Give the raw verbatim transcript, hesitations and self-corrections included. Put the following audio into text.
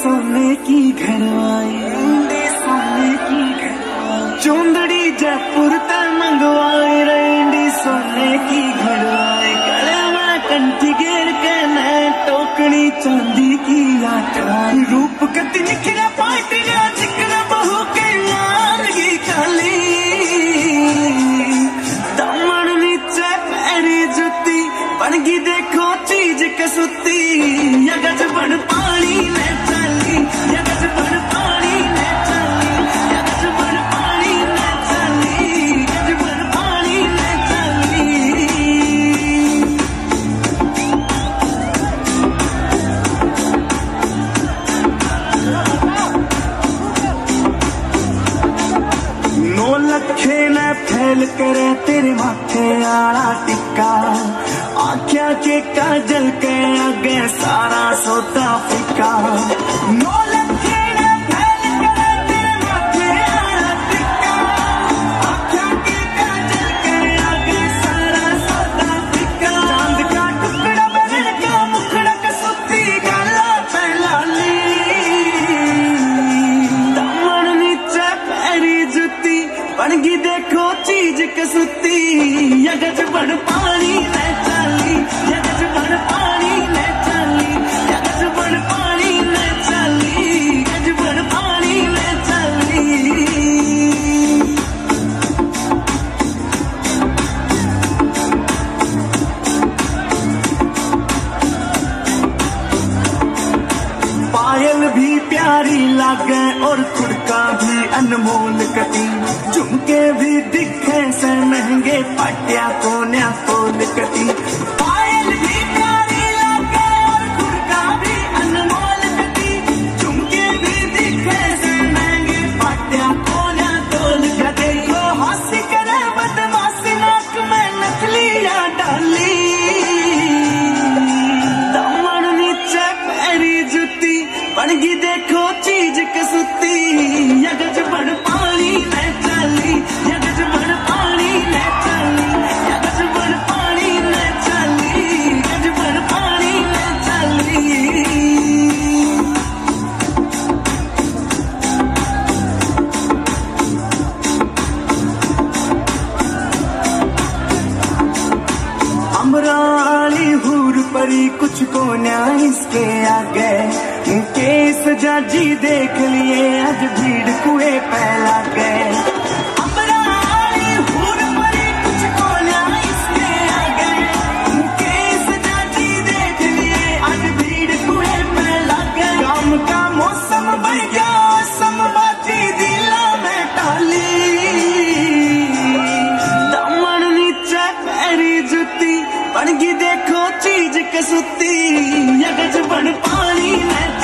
सोने की घरवाई, इंडी सोने की घरवाई, चुंदड़ी जयपुर ते मंगवाई रे इंडी सोने की घरवाई, गले में कंठी घेर के नैन टोकनी चांदी की आटाई, रूप कति निखरा पाट गया चिकना बहू के लालगी काली, दामन नीचे पैरी जुती बनगी देखो चीज कसुती, या गज बन पानी में चली, या गज बन पानी में चली, या गज बन पानी में चली, गज बन पानी में चली। नौ लखे ने फैल करे तेरे माथे आला टिक्का, आख्या के काजल के आगे सारा सोता फिका, नौ लखे ने फैल करे तेरे माथे आला टिक्का, आख्या के काजल के आगे सारा सोता फिका, चांद का टुकड़ा बदल का मुखड़ा कसुती गाला पहलाली, दामन नीचे पैरी जुती बनगी देखो चीज कसुती, या गज बन पानी में चली, या गज बन पानी में चली, या गज बन पानी में चली, गज बन पानी में चली। पायल भी प्यारी लागे और खुड़का भी अनमोल कती, झुमके भी दिखे से महंगे पटिया कोन्या कोल कती, पायल भी प्यारी लागे और खुड़का भी अनमोल कती, झुमके भी दिखे से महंगे पटिया कोन्या कोल कती, यो हंसी करे बदमाशी नाक में नकलियां डाली, दामन नीचे पैरी जुती बनगी देखो चीज कसुती, या गज बन पानी में चली, या गज बन पानी में चली, या गज बन पानी में चली, गज बन पानी में चली। अमराली हूर परी कुछ को न्याय इसके आगे, केस जाजी देख लिए आज भीड़ कुए पहला गए, अमराली हूर परी कुछ को न्याय इसके आगे, केस जाजी देख लिए आज भीड़ कुए पहला गए, काम का मौसम बन गया समबाजी दिला में टाली, दामन नीचे पैरी जुती बनगी देखो चीज कसुती, या गज बन पानी में